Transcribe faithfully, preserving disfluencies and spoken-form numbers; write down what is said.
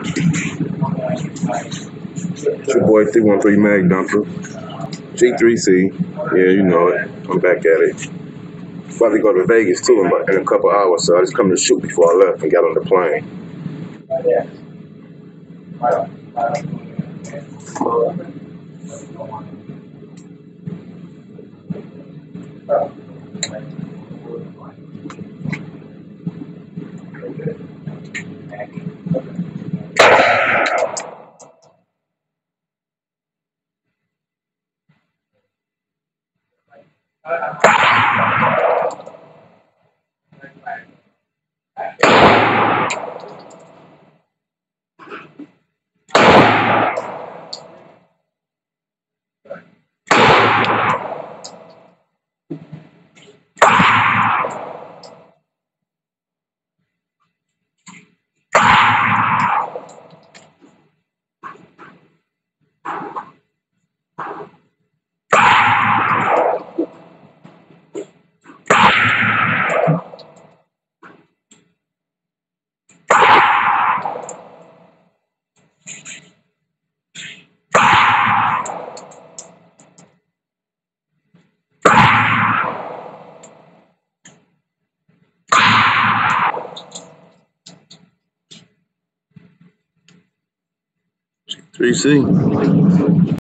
It's your boy three one three Mag Dumper. G three c. Yeah, you know it. I'm back at it. About to go to Vegas too in, about, in a couple hours, so I just come to shoot before I left and got on the plane. G three c.